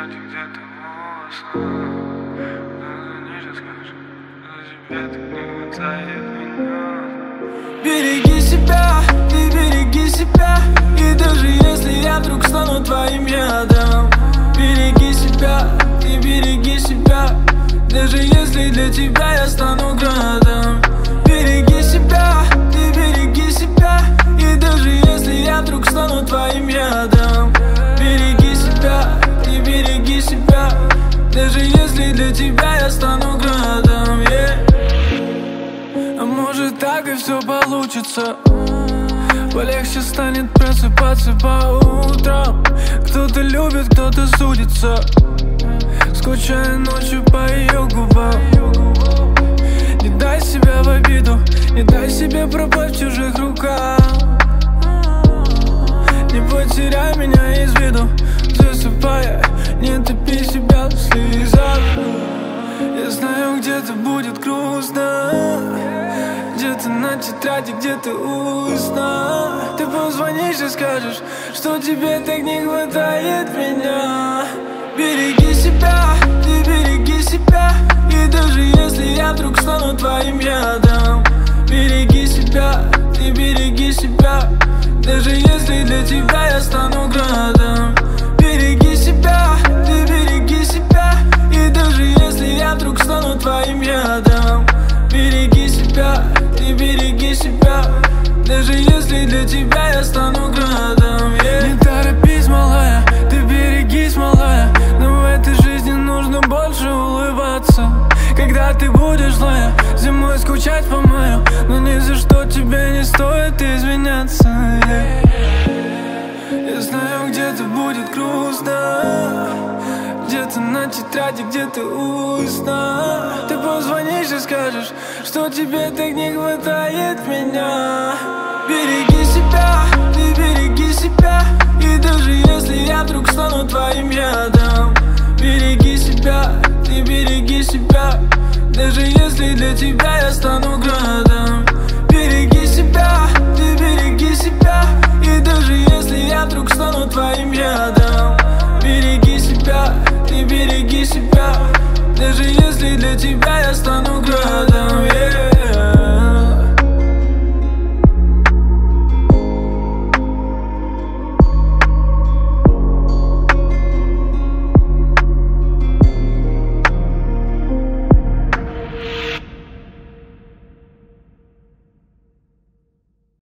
кстати, где-то волосы. Ниже скажешь, за тебя так не хватает меня. Береги себя, ты береги себя. И даже если я вдруг стану твоим ядом, береги себя, ты береги себя. Даже если для тебя я стану градом, береги себя, ты береги себя. И даже если я вдруг стану твоим ядом, береги себя, ты береги себя. Даже если для тебя я стану градом, А может так и все получится. Полегче станет просыпаться по утрам. Кто-то любит, кто-то судится, скучая ночью по ее губам. Не дай себя в обиду, не дай себе пропасть в чужих руках. Не потеряй меня из виду, засыпая, не топи себя в слезах. Я знаю, где-то будет грустно, где-то на тетради, где-то устно. Ты позвонишь и скажешь, что тебе так не хватает меня. Береги себя, ты береги себя. И даже если я вдруг стану твоим ядом, береги себя, ты береги себя. Даже если для тебя я стану градом, береги себя, ты береги себя. И даже если я вдруг стану твоим ядом, береги себя, ты береги себя. Даже если для тебя я стану градом, Не торопись, малая, ты берегись, малая. Но в этой жизни нужно больше улыбаться. Когда ты будешь злая, зимой скучать по маю, но ни за что тебе не стоит извиняться, Я знаю, где-то будет грустно, где-то на тетради, где-то устно. Ты позвонишь и скажешь, что тебе так не хватает меня. Береги себя, ты береги себя. И даже если я вдруг стану твоим ядом, береги себя, ты береги себя. Даже если для тебя я стану градом.